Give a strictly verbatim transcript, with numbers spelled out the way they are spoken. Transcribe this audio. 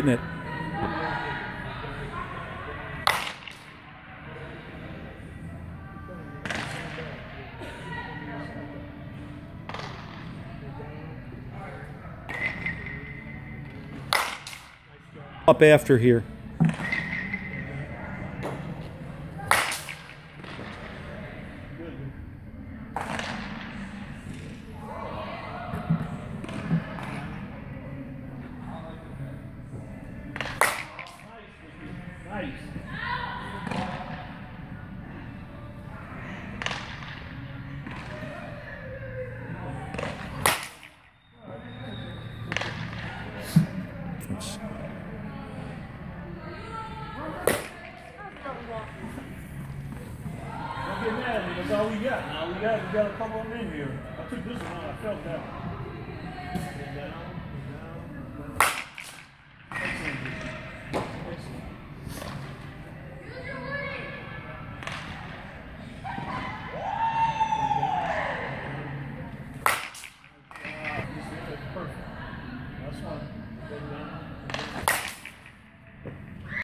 Net. Up after here. Nice. Don't get mad at me. That's all we got. Now we got we got a couple of them in here. I took this one out. I felt that one.